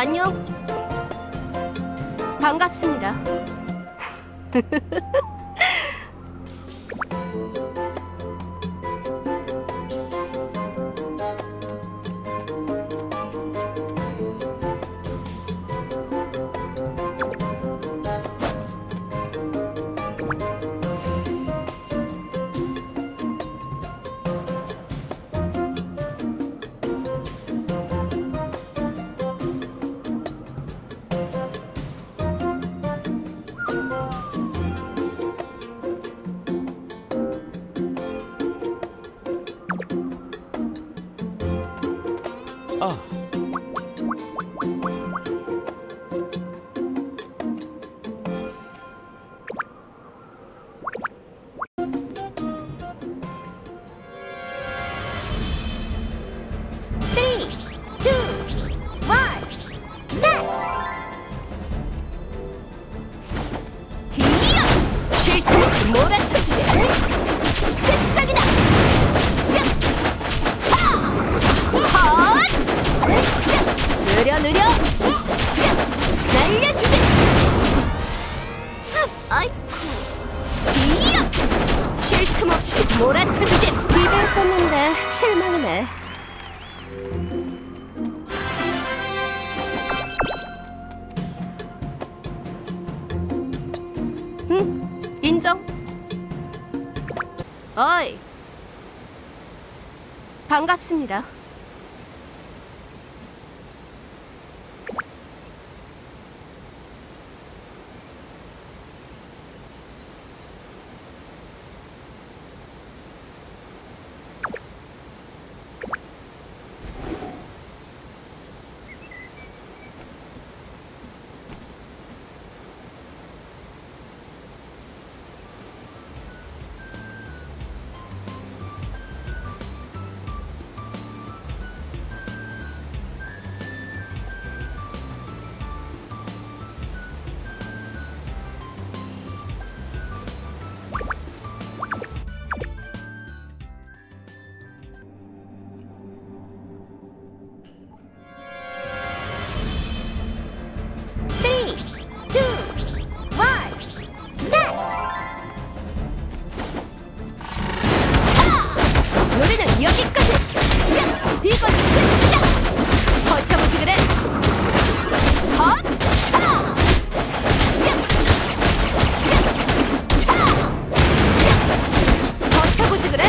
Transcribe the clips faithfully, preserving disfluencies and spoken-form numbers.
안녕. 반갑습니다. 아. three, two, one, start! 히야! 쉴틈없이 몰아쳐주지! 끝장이다! 야! 차! 헛! 느려 느려! 야! 날려주지! 아이쿠! 히야! 쉴틈없이 몰아쳐주지! 기대했었는데 실망이네. 응, 인정. 어이, 반갑습니다. three, two, one, start! 차! 노래는 여기까지! 야! 이건 끝이야! 버텨보지 그래! 헛! 차! 야! 야! 차! 야! 버텨보지 그래!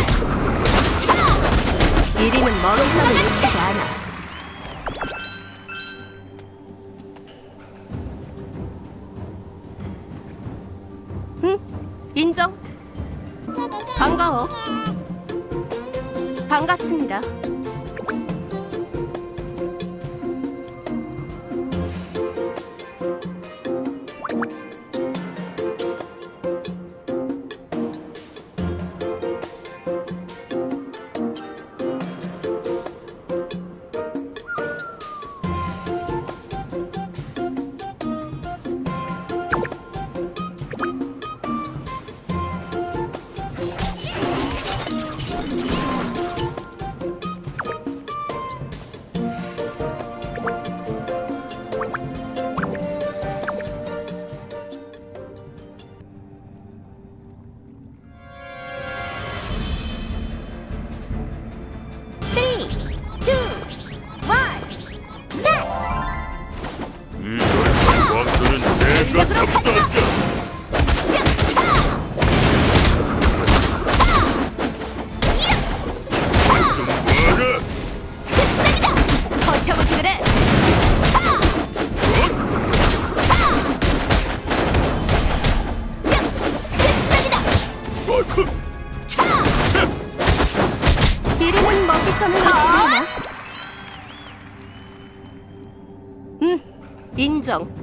차! 이리는 멀은 땅을 놓치지 않아. 응, 인정. 반가워. 반갑습니다. three, two, one, start! 이런 왕들은 내가 잡자자. 야! 차! 차! 야! 차! 좀 봐라. 끝장이다! 버텨보지 그래! 차! 차! 야! 끝장이다! 어이쿠. 차! 이름은 먹잇감을 놓치지 않아. 응, 인정.